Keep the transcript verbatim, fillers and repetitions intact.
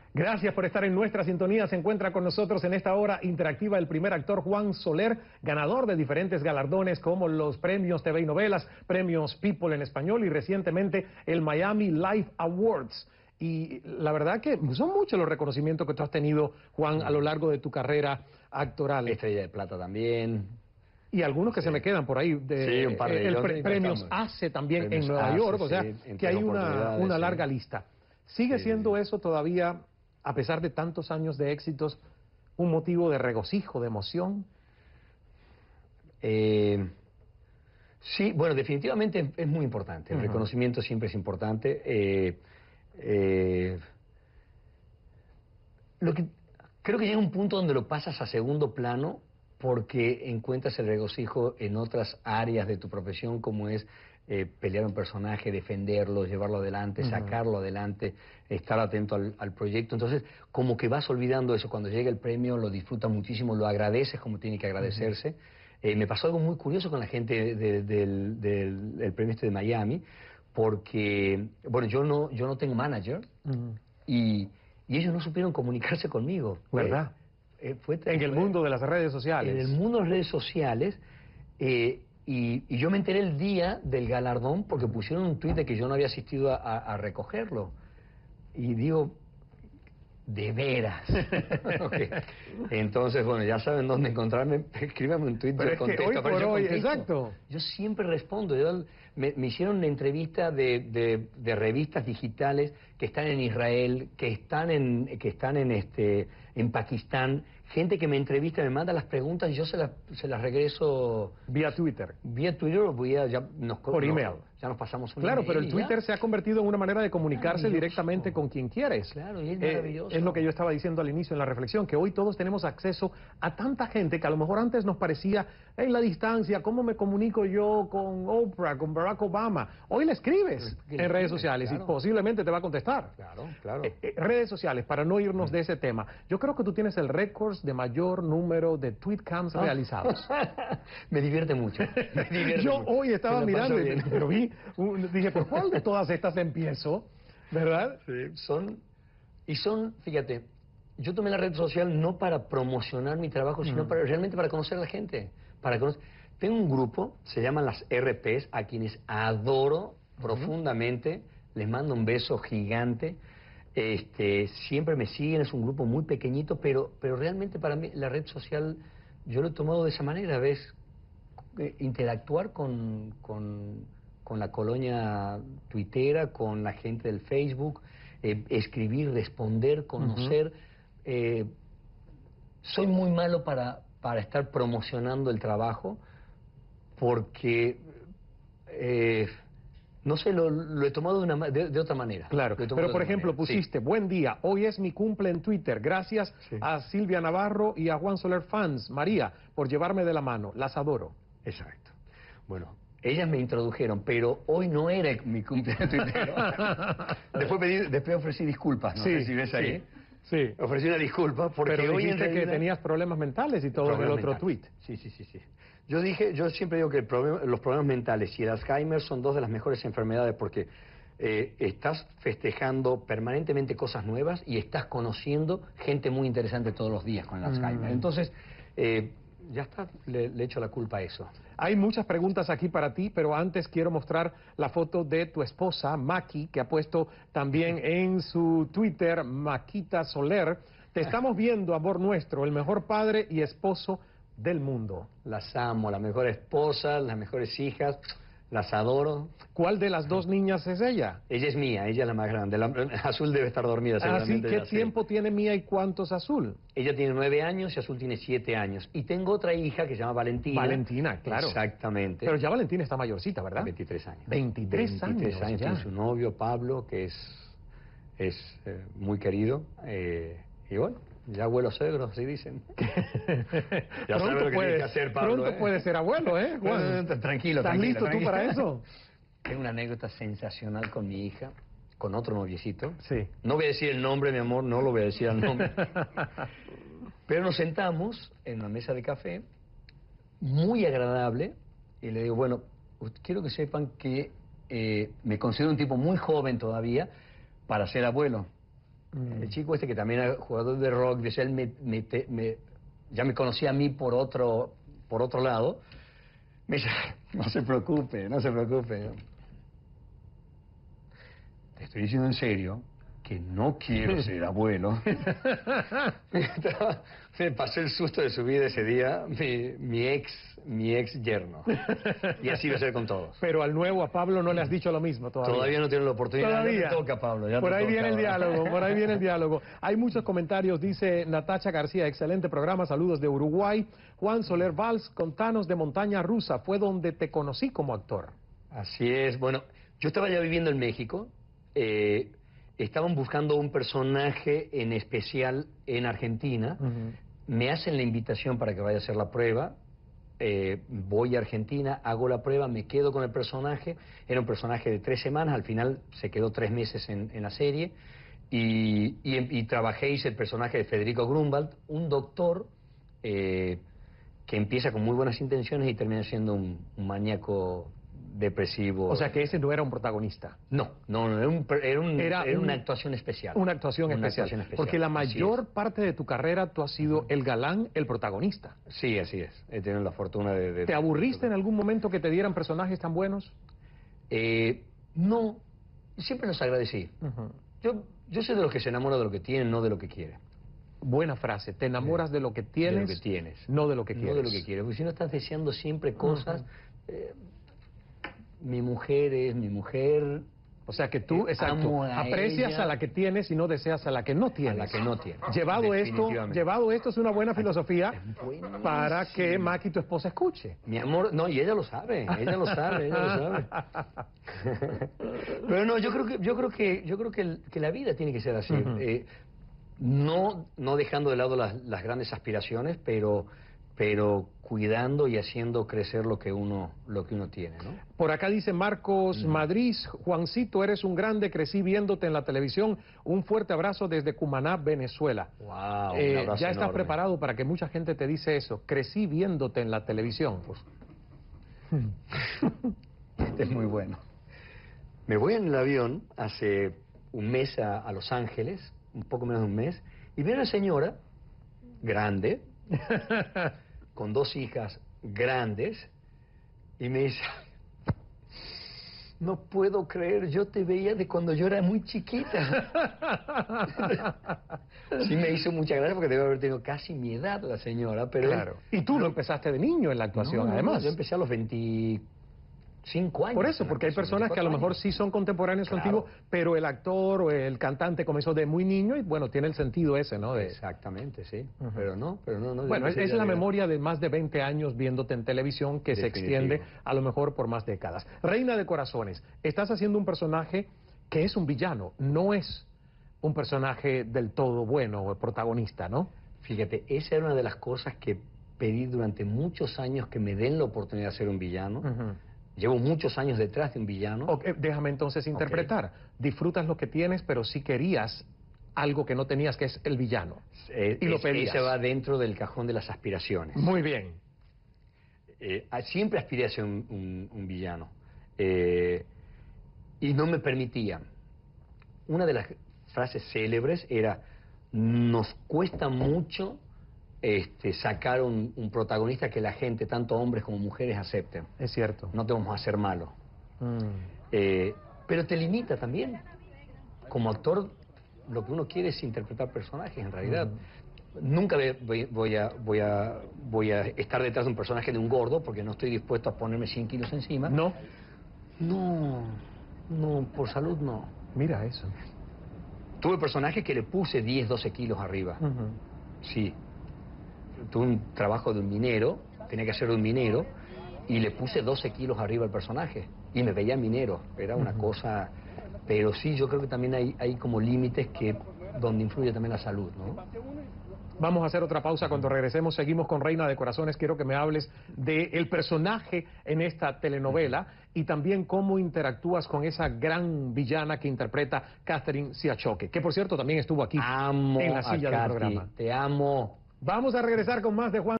Gracias por estar en nuestra sintonía. Se encuentra con nosotros en esta hora interactiva el primer actor Juan Soler, ganador de diferentes galardones como los premios T V y Novelas, premios People en español y recientemente el Miami Life Awards. Y la verdad que son muchos los reconocimientos que tú has tenido, Juan, a lo largo de tu carrera actoral. Estrella de Plata también. Y algunos que sí. se me quedan por ahí. De, sí, un par de el pre premios ACE también premios en Nueva ACE, York, o sea, sí, que hay una, una larga sí. lista. ¿Sigue sí. siendo eso todavía, a pesar de tantos años de éxitos, un motivo de regocijo, de emoción? Eh, sí, bueno, definitivamente es muy importante. El uh-huh. reconocimiento siempre es importante. Eh, eh, lo que creo que llega un punto donde lo pasas a segundo plano porque encuentras el regocijo en otras áreas de tu profesión, como es eh, pelear un personaje, defenderlo, llevarlo adelante, uh-huh. sacarlo adelante, estar atento al, al proyecto. Entonces, como que vas olvidando eso. Cuando llega el premio, lo disfrutas muchísimo, lo agradeces como tiene que agradecerse. Uh-huh. eh, me pasó algo muy curioso con la gente de, de, del, del, del premio este de Miami, porque, bueno, yo no, yo no tengo manager, uh-huh. y, y ellos no supieron comunicarse conmigo. ¿Verdad? Eh, fue, en fue, el mundo de las redes sociales. En el mundo de las redes sociales, eh, y, y yo me enteré el día del galardón porque pusieron un tuit de que yo no había asistido a, a, a recogerlo. Y digo, de veras. Okay. Entonces, bueno, ya saben dónde encontrarme. Escríbame un tuit, yo contesto. Hoy por hoy, exacto. Yo siempre respondo. Yo, me, me hicieron una entrevista de, de, de revistas digitales que están en Israel, que están en, que están en este, en Pakistán. Gente que me entrevista, me manda las preguntas y yo se las, se las regreso... Vía Twitter. Vía Twitter o vía... Ya nos, Por no, email. Ya nos pasamos un Claro, email. pero el Twitter ya. se ha convertido en una manera de comunicarse directamente con quien quieres. Claro, y es maravilloso. Eh, es lo que yo estaba diciendo al inicio en la reflexión, que hoy todos tenemos acceso a tanta gente que a lo mejor antes nos parecía en la distancia, ¿cómo me comunico yo con Oprah, con Barack Obama? Hoy le escribes en redes sociales claro. y posiblemente te va a contestar. Claro, claro. Eh, eh, redes sociales, para no irnos mm. de ese tema. Yo creo que tú tienes el récord de mayor número de tweetcams oh. realizados. Me divierte mucho. Me divierte yo mucho. hoy estaba mirando, pero vi, un, dije, ¿por cuál de todas estas empiezo? ¿Verdad? Sí, son, y son, fíjate, yo tomé la red social no para promocionar mi trabajo, sino mm. para realmente para conocer a la gente. Para conocer. Tengo un grupo, se llaman las R Ps, a quienes adoro mm. profundamente, les mando un beso gigante. Este, siempre me siguen, es un grupo muy pequeñito, pero, pero realmente para mí la red social yo lo he tomado de esa manera, ¿ves? Eh, interactuar con, con, con la colonia tuitera, con la gente del Facebook, eh, escribir, responder, conocer. Uh-huh. eh, soy muy malo para, para estar promocionando el trabajo porque... Eh, No sé, lo, lo he tomado de, una, de, de otra manera. Claro, pero por ejemplo manera. pusiste, sí. buen día, hoy es mi cumple en Twitter, gracias sí. a Silvia Navarro y a Juan Soler Fans, María, por llevarme de la mano, las adoro. Exacto. Bueno, ellas me introdujeron, pero hoy no era mi cumple en Twitter. después, pedí, después ofrecí disculpas, no sí, sé si ves ahí. Sí. sí. Ofrecí una disculpa porque pero hoy dijiste en realidad... que tenías problemas mentales y todo en el otro tweet. Sí, sí, sí, sí. Yo dije, yo siempre digo que el problema, los problemas mentales y el Alzheimer son dos de las mejores enfermedades porque eh, estás festejando permanentemente cosas nuevas y estás conociendo gente muy interesante todos los días con el Alzheimer. Mm. Entonces, eh, ya está, le, le echo la culpa a eso. Hay muchas preguntas aquí para ti, pero antes quiero mostrar la foto de tu esposa, Maki, que ha puesto también en su Twitter, Maquita Soler. Te estamos viendo, amor nuestro, el mejor padre y esposo del mundo. Las amo, las mejores esposas, las mejores hijas, las adoro. ¿Cuál de las dos niñas es ella? Ella es Mía, ella es la más grande. La, Azul debe estar dormida seguramente. ¿Así? ¿Qué tiempo tiene Mía y cuántos Azul? Ella tiene nueve años y Azul tiene siete años. Y tengo otra hija que se llama Valentina. Valentina, claro. Exactamente. Pero ya Valentina está mayorcita, ¿verdad? veintitrés años. veintitrés años. veintitrés años. Tiene su novio, Pablo, que es, es eh, muy querido. Eh, y bueno, ya abuelo suegro, así dicen. Ya pronto lo que puedes, que hacer, Pablo, pronto ¿eh? puede ser abuelo, ¿eh? Juan. Tranquilo, ¿Estás tranquilo, listo tranquilo. tú para eso? Tengo una anécdota sensacional con mi hija, con otro noviecito. Sí. No voy a decir el nombre, mi amor, no lo voy a decir el nombre. Pero nos sentamos en una mesa de café, muy agradable, y le digo, bueno, quiero que sepan que eh, me considero un tipo muy joven todavía para ser abuelo. Mm. El chico este que también era jugador de rock, decía, él me, me, me, ya me conocía a mí por otro, por otro lado. Me dice, no se preocupe, no se preocupe. Te estoy diciendo en serio que no quiero ser abuelo. Me pasó el susto de su vida ese día, mi, mi ex, mi ex yerno. Y así va a ser con todos. Pero al nuevo, a Pablo, no le has dicho lo mismo todavía. Todavía no tiene la oportunidad. Todavía. Ya te toca, Pablo. Ya por te ahí toca, viene el ¿verdad? diálogo, por ahí viene el diálogo. Hay muchos comentarios, dice Natacha García, excelente programa, saludos de Uruguay. Juan Soler Valls, contanos de Montaña Rusa, fue donde te conocí como actor. Así es, bueno, yo estaba ya viviendo en México, eh, estaban buscando un personaje en especial en Argentina, uh-huh. Me hacen la invitación para que vaya a hacer la prueba, eh, voy a Argentina, hago la prueba, me quedo con el personaje, era un personaje de tres semanas, al final se quedó tres meses en, en la serie, y, y, y trabajé, hice el personaje de Federico Grunwald, un doctor eh, que empieza con muy buenas intenciones y termina siendo un, un maníaco depresivo. O sea que ese no era un protagonista. No, no, no era, un, era, un, era, era un, una actuación especial. Una actuación, una especial. actuación especial. Porque la mayor parte de tu carrera tú has sido uh-huh. el galán, el protagonista. Sí, así es. He tenido la fortuna de... de ¿Te aburriste de... en algún momento que te dieran personajes tan buenos? Eh, no, siempre los agradecí. Uh-huh. Yo, yo soy de los que se enamora de lo que tienen, no de lo que quieren. Buena frase, te enamoras de lo que tienes, de lo que tienes, no de lo que quieres. No de lo que quieres, porque si no estás deseando siempre cosas... Uh-huh. eh, mi mujer es mi mujer. O sea que tú, exacto, a aprecias ella, a la que tienes y no deseas a la que no tienes. A la que no tienes. Llevado esto, llevado esto es una buena filosofía para que Maki, tu esposa, escuche. Mi amor, no, y ella lo sabe, ella lo sabe, ella lo sabe. Pero no, yo creo que, yo creo que, yo creo que, el, que la vida tiene que ser así. Uh-huh. eh, no, no dejando de lado las, las grandes aspiraciones, pero pero cuidando y haciendo crecer lo que uno lo que uno tiene, ¿no? Por acá dice Marcos mm. Madrid, Juancito, eres un grande, crecí viéndote en la televisión. Un fuerte abrazo desde Cumaná, Venezuela. Wow, eh, un abrazo ya estás enorme. preparado para que mucha gente te dice eso. Crecí viéndote en la televisión. Pues. Este es muy bueno. Me voy en el avión hace un mes a, a Los Ángeles, un poco menos de un mes, y veo a una señora grande, con dos hijas grandes, y me dice, no puedo creer, yo te veía de cuando yo era muy chiquita. Sí me hizo mucha gracia porque debe haber tenido casi mi edad la señora, pero... Claro. Y tú no empezaste de niño en la actuación, no, además. No, yo empecé a los veinticinco años. Por eso, porque hay personas que a lo mejor sí son contemporáneos claro. contigo, pero el actor o el cantante comenzó de muy niño y bueno, tiene el sentido ese, ¿no? De... Exactamente, sí. Uh-huh. Pero no, pero no, no. Bueno, es, es la memoria de más de veinte años viéndote en televisión que Definitivo. Se extiende a lo mejor por más décadas. Reina de Corazones, estás haciendo un personaje que es un villano, no es un personaje del todo bueno o protagonista, ¿no? Fíjate, esa era una de las cosas que pedí durante muchos años, que me den la oportunidad de ser un villano. Uh-huh. Llevo muchos años detrás de un villano. Okay, déjame entonces interpretar. Okay. Disfrutas lo que tienes, pero sí querías algo que no tenías, que es el villano. Eh, y es, lo pedías. Ese va dentro del cajón de las aspiraciones. Muy bien. Eh, siempre aspiré a ser un, un, un villano. Eh, y no me permitía. Una de las frases célebres era, nos cuesta mucho... Este, sacar un, un protagonista que la gente, tanto hombres como mujeres, acepten. Es cierto. No te vamos a hacer malo. Mm. Eh, pero te limita también. Como actor, lo que uno quiere es interpretar personajes, en realidad. Mm. Nunca voy, voy, a, voy, a, voy a estar detrás de un personaje de un gordo, porque no estoy dispuesto a ponerme cien kilos encima. ¿No? No, no, por salud no. Mira eso. Tuve personajes que le puse diez, doce kilos arriba. Uh-huh. Sí. Tuve un trabajo de un minero, tenía que ser de un minero, y le puse doce kilos arriba al personaje, y me veía minero, era una uh-huh. cosa... Pero sí, yo creo que también hay, hay como límites que donde influye también la salud, ¿no? Vamos a hacer otra pausa. Cuando regresemos seguimos con Reina de Corazones. Quiero que me hables del personaje en esta telenovela y también cómo interactúas con esa gran villana que interpreta Catherine Siachoque, que por cierto también estuvo aquí amo en la silla del Katy, programa. Te amo. Vamos a regresar con más de Juan